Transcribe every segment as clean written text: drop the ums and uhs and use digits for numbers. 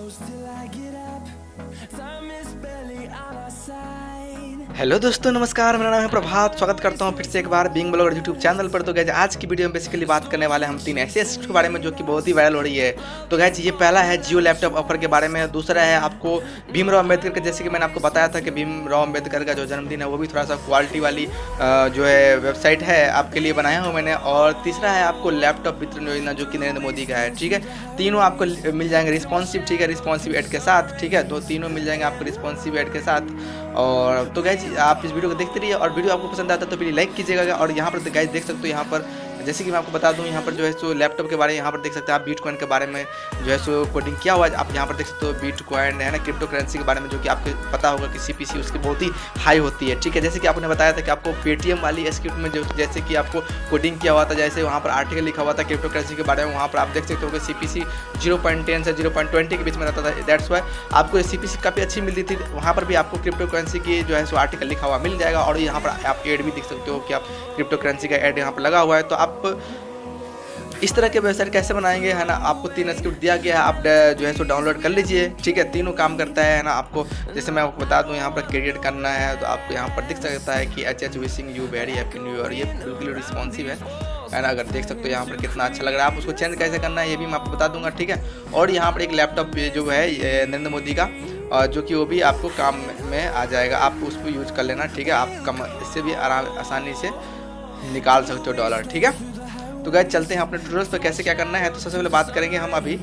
close till I get up. Time is barely on our side. Hello दोस्तों, नमस्कार। मेरा नाम है प्रभात। स्वागत करता हूं फिर से एक बार बीइंग ब्लॉगर यूट्यूब चैनल पर। तो गाइज आज की वीडियो में बेसिकली बात करने वाले हम 3 ऐसे एसेट्स के बारे में जो कि बहुत ही वायरल हो रही है। तो गाइज ये पहला है जियो लैपटॉप ऑफर के बारे में, दूसरा है आपको भीमराव अम्बेडकर का, जैसे कि मैंने आपको बताया था कि भीमराव अम्बेडकर का जो जन्मदिन है वो भी थोड़ा सा क्वालिटी वाली जो है वेबसाइट है आपके लिए बनाया हूँ मैंने। और तीसरा है आपको लैपटॉप वितरण योजना जो कि नरेंद्र मोदी का है। ठीक है, तीनों आपको मिल जाएंगे रिस्पॉन्सिव। ठीक है, रिस्पॉन्सिव एड के साथ। ठीक है, तो तीनों मिल जाएंगे आपको रिस्पॉन्सिव एड के साथ। और तो गाइज आप इस वीडियो को देखते रहिए, और वीडियो आपको पसंद आता है तो प्लीज़ लाइक कीजिएगा। और यहाँ पर गाइज देख सकते हो, यहाँ पर जैसे कि मैं आपको बता दूं, यहाँ पर जो है सो लैपटॉप के बारे में यहाँ पर देख सकते हैं आप बिटकॉइन के बारे में जो है सो कोडिंग किया हुआ है। आप यहाँ पर देख सकते हो बिटकॉइन है ना, क्रिप्टो करेंसी के बारे में, जो कि आपको पता होगा कि सीपीसी उसकी बहुत ही हाई होती है। ठीक है, जैसे कि आपने बताया था कि आपको पेटीएम वाली स्क्रिप्ट में जो जैसे कि आपको कोडिंग किया हुआ था, जैसे वहाँ पर आर्टिकल लिखा हुआ था क्रिप्टो करेंसी के बारे में, वहाँ पर आप देख सकते हो कि सीपीसी 0.10 से 0.20 के बीच में रहता था। दैट्स वाई आपको सीपीसी काफ़ी अच्छी मिलती थी। वहाँ पर भी आपको क्रिप्टो करेंसी की जो है सो आर्टिकल लिखा हुआ मिल जाएगा। और यहाँ पर आप एड भी देख सकते हो कि आप क्रिप्टो करेंसी का एड यहाँ पर लगा हुआ है। तो आप इस तरह के वेबसाइट कैसे बनाएंगे, है ना, आपको 3 स्क्रिप्ट दिया गया है, आप जो है सो डाउनलोड कर लीजिए। ठीक है, तीनों काम करता है ना। आपको जैसे मैं आपको बता दूं, यहाँ पर क्रिएट करना है तो आपको यहाँ पर दिख सकता है कि एच wishing you very happy new year. ये बिल्कुल रिस्पॉन्सिव है ना। अगर देख सकते हो यहाँ पर कितना अच्छा लग रहा है। आप उसको चेंज कैसे करना है ये भी मैं आपको बता दूंगा। ठीक है, और यहाँ पर एक लैपटॉप जो है नरेंद्र मोदी का, जो कि वो भी आपको काम में आ जाएगा। आप उसको यूज़ कर लेना। ठीक है, आप कम इससे भी आसानी से निकाल सकते हो डॉलर। ठीक है, तो गाइस चलते हैं अपने ट्यूटोरियल्स पर कैसे क्या करना है। तो सबसे पहले बात करेंगे हम अभी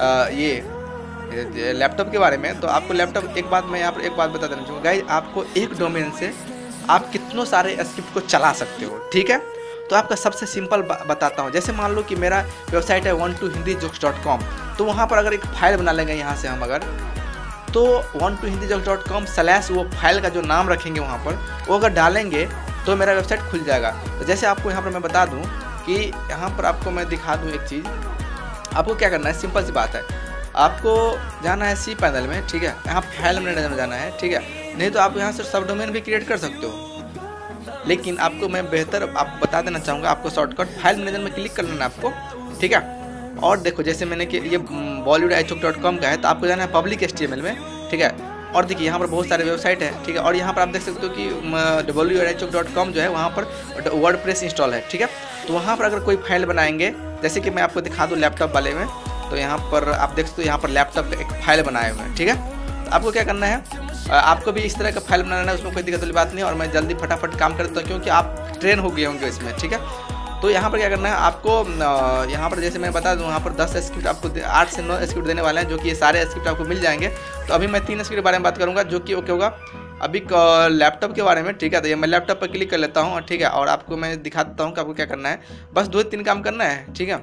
ये लैपटॉप के बारे में। तो आपको लैपटॉप एक बात मैं यहाँ पर एक बात बता देना चाहूँगा गाइस, आपको एक डोमेन से आप कितनों सारे स्क्रिप्ट को चला सकते हो। ठीक है, तो आपका सबसे सिंपल बताता हूँ। जैसे मान लो कि मेरा वेबसाइट है 12hindijokes.com, तो वहाँ पर अगर एक फाइल बना लेंगे यहाँ से हम, अगर तो 12hindijokes.com/ वो फाइल का जो नाम रखेंगे वहाँ पर, वो अगर डालेंगे तो मेरा वेबसाइट खुल जाएगा। तो जैसे आपको यहाँ पर मैं बता दूँ कि यहाँ पर आपको मैं दिखा दूँ एक चीज़। आपको क्या करना है, सिंपल सी बात है, आपको जाना है सी पैनल में। ठीक है, यहाँ फाइल मैनेजर में जाना है। ठीक है, नहीं तो आप यहाँ से सब डोमेन भी क्रिएट कर सकते हो, लेकिन आपको मैं बेहतर आप बता देना चाहूँगा। आपको शॉर्टकट फाइल मैनेजर में क्लिक कर लेना आपको। ठीक है, और देखो जैसे मैंने कि ये bollywoodichalk.com का है, तो आपको जाना है पब्लिक HTML में। ठीक है, और देखिए यहाँ पर बहुत सारे वेबसाइट है। ठीक है, और यहाँ पर आप देख सकते हो कि bollywoodichalk.com जो है वहाँ पर वर्डप्रेस इंस्टॉल है। ठीक है, तो वहाँ पर अगर कोई फाइल बनाएंगे, जैसे कि मैं आपको दिखा दूँ लैपटॉप वाले में, तो यहाँ पर आप देख सकते हो यहाँ पर लैपटॉप का एक फाइल बनाए हुए हैं। ठीक है, तो आपको क्या करना है, आपको भी इस तरह का फाइल बनाना है, उसमें कोई दिक्कत वाली बात नहीं है। और मैं जल्दी फटाफट काम करता हूँ क्योंकि आप ट्रेन हो गए होंगे इसमें। ठीक है, तो यहाँ पर क्या करना है आपको, यहाँ पर जैसे मैं बता दूँ, यहाँ पर 10 स्क्रिप्ट आपको 8 से 9 स्क्रिप्ट देने वाले हैं, जो कि ये सारे स्क्रिप्ट आपको मिल जाएंगे। तो अभी मैं 3 स्क्रिप्ट के बारे में बात करूँगा, जो कि ओके होगा अभी लैपटॉप के बारे में। ठीक है, तो ये मैं लैपटॉप पर क्लिक कर लेता हूँ। ठीक है, और आपको मैं दिखा देता हूँ कि आपको क्या करना है। बस 2-3 काम करना है। ठीक है,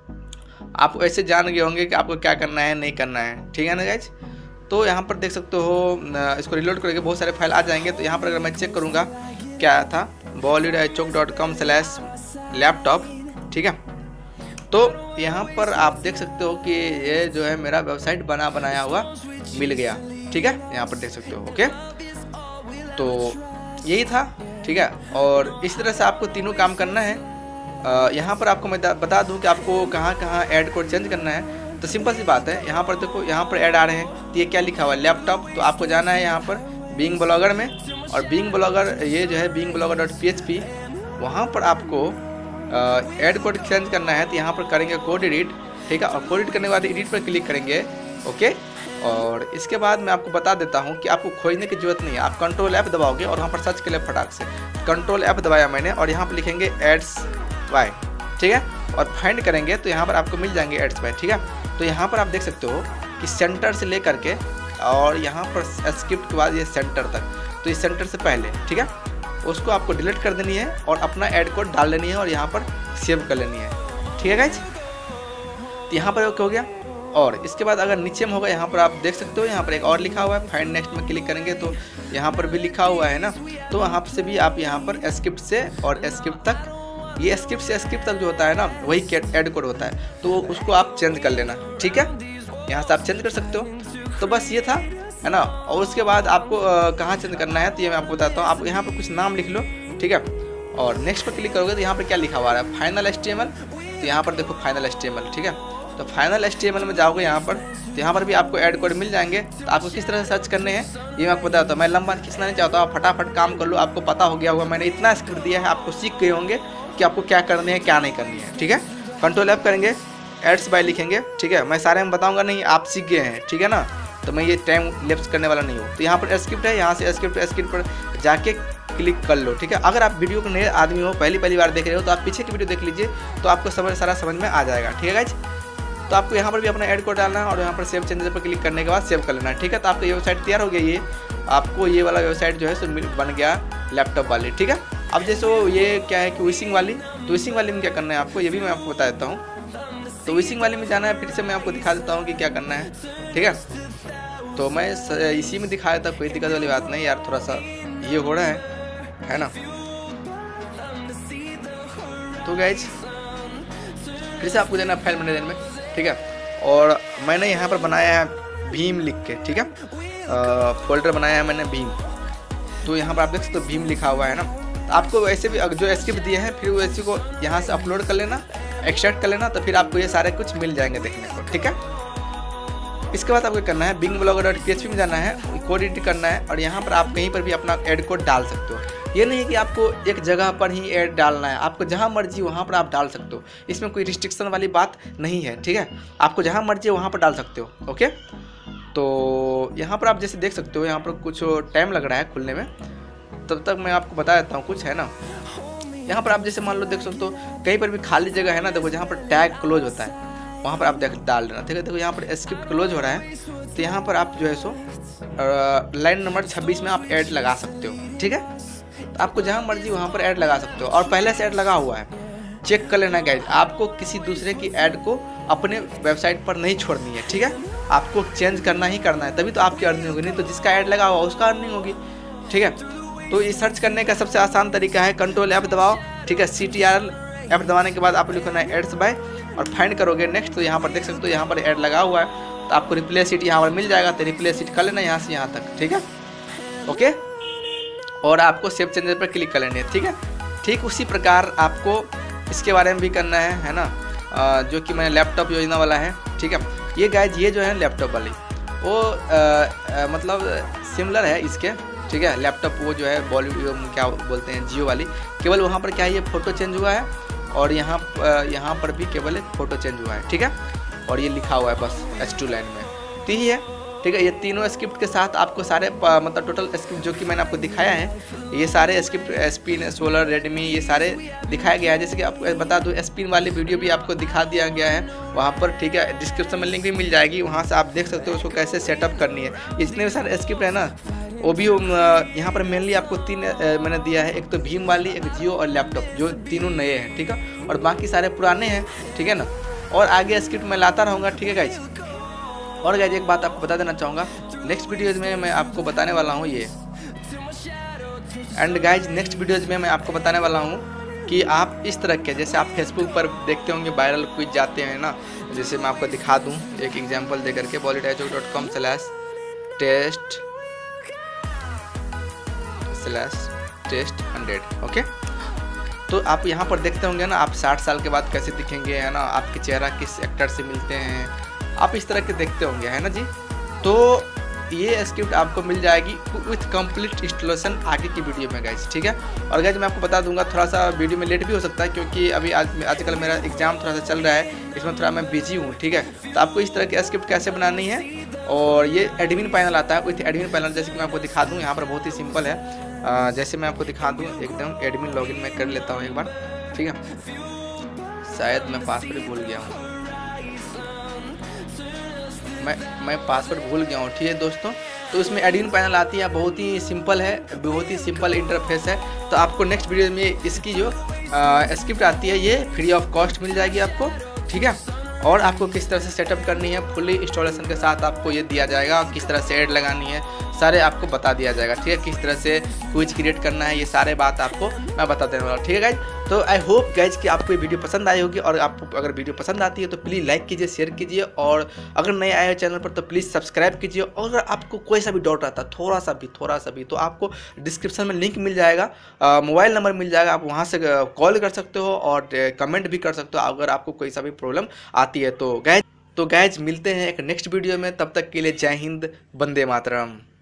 आप ऐसे जान गए होंगे कि आपको क्या करना है नहीं करना है। ठीक है ना गाइज, तो यहाँ पर देख सकते हो, इसको रिलोड करके बहुत सारे फाइल आ जाएंगे। तो यहाँ पर अगर मैं चेक करूँगा क्या था, bollywoodichalk.com/लैपटॉप। ठीक है, तो यहाँ पर आप देख सकते हो कि ये जो है मेरा वेबसाइट बनाया हुआ मिल गया। ठीक है, यहाँ पर देख सकते हो। ओके, तो यही था। ठीक है, और इस तरह से आपको तीनों काम करना है। यहाँ पर आपको मैं बता दूँ कि आपको कहाँ ऐड कोड चेंज करना है। तो सिंपल सी बात है, यहाँ पर देखो, यहाँ पर ऐड आ रहे हैं, तो ये क्या लिखा हुआ है, लैपटॉप। तो आपको जाना है यहाँ पर बीइंग ब्लॉगर में, और बीइंग ब्लॉगर ये जो है beingblogger.php, वहाँ पर आपको ऐड कोड चेंज करना है। तो यहाँ पर करेंगे कोड एडिट। ठीक है, और कोड एडिट करने के बाद एडिट पर क्लिक करेंगे। ओके, और इसके बाद मैं आपको बता देता हूँ कि आपको खोजने की जरूरत नहीं है। आप कंट्रोल F दबाओगे और वहाँ पर सर्च के लिए फटाक से कंट्रोल F दबाया मैंने, और यहाँ पर लिखेंगे एड्स बाय। ठीक है, और फाइंड करेंगे तो यहाँ पर आपको मिल जाएंगे एड्स बाय। ठीक है, तो यहाँ पर आप देख सकते हो कि सेंटर से ले करके और यहाँ पर स्क्रिप्ट के बाद ये सेंटर तक, तो इस सेंटर से पहले, ठीक है, उसको आपको डिलीट कर देनी है और अपना ऐड कोड डाल लेनी है और यहाँ पर सेव कर लेनी है। ठीक है गाइज, तो यहाँ पर ओके हो गया। और इसके बाद अगर नीचे में होगा, यहाँ पर आप देख सकते हो, यहाँ पर एक और लिखा हुआ है, फाइंड नेक्स्ट में क्लिक करेंगे तो यहाँ पर भी लिखा हुआ है ना। तो वहाँ से भी आप यहाँ पर स्क्रिप्ट से और स्क्रिप्ट तक, ये स्क्रिप्ट से स्क्रिप्ट तक जो होता है ना, वही ऐड कोड होता है, तो उसको आप चेंज कर लेना। ठीक है, यहाँ से आप चेंज कर सकते हो। तो बस ये था, है ना। और उसके बाद आपको कहाँ चेंज करना है तो ये मैं आपको बताता हूँ। आप यहाँ पर कुछ नाम लिख लो। ठीक है, और नेक्स्ट पर क्लिक करोगे तो यहाँ पर क्या लिखा हुआ है, फाइनल HTML। तो यहाँ पर देखो फाइनल HTML। ठीक है, तो फाइनल HTML में जाओगे यहाँ पर, तो यहाँ पर भी आपको ऐड कोड मिल जाएंगे। तो आपको किस तरह से सर्च करने हैं ये मैं आपको बताता हूँ। मैं लंबा खींचना नहीं चाहता, आप फटाफट काम कर लो, आपको पता हो गया होगा, मैंने इतना स्क्रिप्ट दिया है, आपको सीख गए होंगे कि आपको क्या करनी है क्या नहीं करनी है। ठीक है, कंट्रोल F करेंगे, एड्स बाय लिखेंगे। ठीक है, मैं सारे में बताऊँगा नहीं, आप सीख गए हैं। ठीक है ना, तो मैं ये टाइम लैप्स करने वाला नहीं हूँ। तो यहाँ पर स्क्रिप्ट है, यहाँ से स्क्रिप्ट पर जाके क्लिक कर लो। ठीक है, अगर आप वीडियो को नए आदमी हो, पहली बार देख रहे हो, तो आप पीछे की वीडियो देख लीजिए, तो आपको सारा समझ में आ जाएगा। ठीक है गाइज, तो आपको यहाँ पर भी अपना ऐड कोड डालना है और यहाँ पर सेव चेंजेस पर क्लिक करने के बाद सेव कर लेना है। ठीक है, तो आपका ये वेबसाइट तैयार हो गया। ये आपको ये वाला वेबसाइट जो है सो बन गया लैपटॉप वाली। ठीक है, अब जैसे ये क्या है कि विशिंग वाली, तो विशिंग वाली में क्या करना है आपको, ये भी मैं आपको बता देता हूँ। तो विशिंग वाली में जाना है, फिर से मैं आपको दिखा देता हूँ कि क्या करना है। ठीक है, तो मैं इसी में दिखा देता, कोई दिक्कत वाली बात नहीं यार, थोड़ा सा ये हो रहा है ना। तो गाइज फिर से आपको देना फाइल मैनेजर में। ठीक है, और मैंने यहाँ पर बनाया है भीम लिख के। ठीक है, फोल्डर बनाया है मैंने भीम, तो यहाँ पर आप देख सकते हो भीम लिखा हुआ है ना। तो आपको वैसे भी जो स्क्रिप्ट दिए हैं फिर वैसे को यहाँ से अपलोड कर लेना, एक्सट्रैक्ट कर लेना, तो फिर आपको ये सारे कुछ मिल जाएंगे देखने को। ठीक है, इसके बाद आपको करना है bingblogger.php में जाना है, कोड एडिट करना है, और यहाँ पर आप कहीं पर भी अपना ऐड कोड डाल सकते हो। ये नहीं है कि आपको एक जगह पर ही ऐड डालना है, आपको जहाँ मर्जी वहाँ पर आप डाल सकते हो, इसमें कोई रिस्ट्रिक्शन वाली बात नहीं है। ठीक है, आपको जहाँ मर्जी वहाँ पर डाल सकते हो। ओके, तो यहाँ पर आप जैसे देख सकते हो, यहाँ पर कुछ टाइम लग रहा है खुलने में, तब तक मैं आपको बता देता हूँ कुछ है ना। यहाँ पर आप जैसे मान लो देख सकते हो कहीं पर भी खाली जगह है ना, देखो जहाँ पर टैग क्लोज होता है वहाँ पर आप डाल देना। ठीक है, देखो यहाँ पर स्क्रिप्ट क्लोज हो रहा है, तो यहाँ पर आप जो है सो लाइन नंबर 26 में आप ऐड लगा सकते हो। ठीक है, तो आपको जहाँ मर्जी वहाँ पर ऐड लगा सकते हो, और पहले से ऐड लगा हुआ है, चेक कर लेना गाइज। आपको किसी दूसरे की ऐड को अपने वेबसाइट पर नहीं छोड़नी है। ठीक है, आपको चेंज करना ही करना है, तभी तो आपकी अर्निंग होगी, नहीं तो जिसका ऐड लगा हुआ उसका अर्निंग होगी। ठीक है, तो ये सर्च करने का सबसे आसान तरीका है, कंट्रोल F दबाओ। ठीक है, CTRL F दबाने के बाद आप लिखना है एड्स बाय और फाइंड करोगे नेक्स्ट, तो यहाँ पर देख सकते हो यहाँ पर ऐड लगा हुआ है, तो आपको रिप्लेस इट यहाँ पर मिल जाएगा, तो रिप्लेस इट कर लेना यहाँ से यहाँ तक। ठीक है, ओके, और आपको सेव चेंजेस पर क्लिक कर लेना है। ठीक है, ठीक उसी प्रकार आपको इसके बारे में भी करना है ना, जो कि मैंने लैपटॉप योजना वाला है। ठीक है, ये गाइज ये जो है लैपटॉप वाली वो मतलब सिमिलर है इसके। ठीक है, लैपटॉप वो जो है बॉलीवुड क्या बोलते हैं जियो वाली, केवल वहाँ पर क्या है ये फ़ोटो चेंज हुआ है, और यहाँ पर भी केवल एक फ़ोटो चेंज हुआ है। ठीक है, और ये लिखा हुआ है बस H2 लाइन में, तो ही है। ठीक है, ये तीनों स्क्रिप्ट के साथ आपको सारे मतलब टोटल स्क्रिप्ट जो कि मैंने आपको दिखाया है, ये सारे स्क्रिप्ट स्पिन, सोलर, रेडमी, ये सारे दिखाया गया है। जैसे कि आपको बता दूं, स्पिन वाली वीडियो भी आपको दिखा दिया गया है वहाँ पर। ठीक है, डिस्क्रिप्शन में लिंक भी मिल जाएगी, वहाँ से आप देख सकते हो उसको कैसे सेटअप करनी है। जितने भी सारे स्क्रिप्ट है ना, वो भी यहाँ पर मेनली आपको 3 मैंने दिया है, एक तो भीम वाली, एक जियो और लैपटॉप, जो तीनों नए हैं। ठीक है, और बाकी सारे पुराने हैं। ठीक है ना, और आगे स्क्रिप्ट मैं लाता रहूँगा। ठीक है गाइज, और गाइज एक बात आपको बता देना चाहूँगा, नेक्स्ट वीडियोज़ में मैं आपको बताने वाला हूँ ये, एंड गाइज नेक्स्ट वीडियोज़ में मैं आपको बताने वाला हूँ कि आप इस तरह के, जैसे आप फेसबुक पर देखते होंगे वायरल क्विज जाते हैं ना, जैसे मैं आपको दिखा दूँ एक एग्जांपल दे करके, bollytechuk.com/test100। ओके, तो आप यहाँ पर देखते होंगे ना, आप 60 साल के बाद कैसे दिखेंगे, है ना, आपके चेहरा किस एक्टर से मिलते हैं, आप इस तरह के देखते होंगे, है ना जी। तो ये स्क्रिप्ट आपको मिल जाएगी विथ कंप्लीट इंस्टॉलेशन आगे की वीडियो में गाइज। ठीक है, और गाइज मैं आपको बता दूंगा, थोड़ा सा वीडियो में लेट भी हो सकता है, क्योंकि अभी आजकल मेरा एग्जाम थोड़ा सा चल रहा है, इसमें थोड़ा मैं बिजी हूँ। ठीक है, तो आपको इस तरह की स्क्रिप्ट कैसे बनानी है, और ये एडमिन पैनल आता है विथ एडमिन पैनल, जैसे कि मैं आपको दिखा दूँ, यहाँ पर बहुत ही सिंपल है। जैसे मैं आपको दिखा दूँ एकदम एडमिन लॉगिन मैं कर लेता हूँ एक बार। ठीक है, शायद मैं पासवर्ड भूल गया हूँ, मैं पासवर्ड भूल गया हूँ। ठीक है दोस्तों, तो इसमें एडमिन पैनल आती है, बहुत ही सिंपल है, बहुत ही सिंपल इंटरफेस है। तो आपको नेक्स्ट वीडियो में इसकी जो स्क्रिप्ट आती है ये फ्री ऑफ कॉस्ट मिल जाएगी आपको। ठीक है, और आपको किस तरह से सेटअप करनी है फुल्ली इंस्टॉलेशन के साथ आपको ये दिया जाएगा, किस तरह से ऐड लगानी है सारे आपको बता दिया जाएगा। ठीक है, किस तरह से क्विज क्रिएट करना है, ये सारे बात आपको मैं बता देने वाला। ठीक है गाइज, तो आई होप गाइज कि आपको ये वीडियो पसंद आई होगी, और आपको अगर वीडियो पसंद आती है तो प्लीज़ लाइक कीजिए, शेयर कीजिए, और अगर नए आए चैनल पर तो प्लीज़ सब्सक्राइब कीजिए। और अगर आपको कोई सा भी डाउट रहता है थोड़ा सा भी तो आपको डिस्क्रिप्शन में लिंक मिल जाएगा, मोबाइल नंबर मिल जाएगा, आप वहाँ से कॉल कर सकते हो और कमेंट भी कर सकते हो अगर आपको कोई सा भी प्रॉब्लम आती है। तो गाइज तो गैज मिलते हैं एक नेक्स्ट वीडियो में, तब तक के लिए जय हिंद, वंदे मातरम।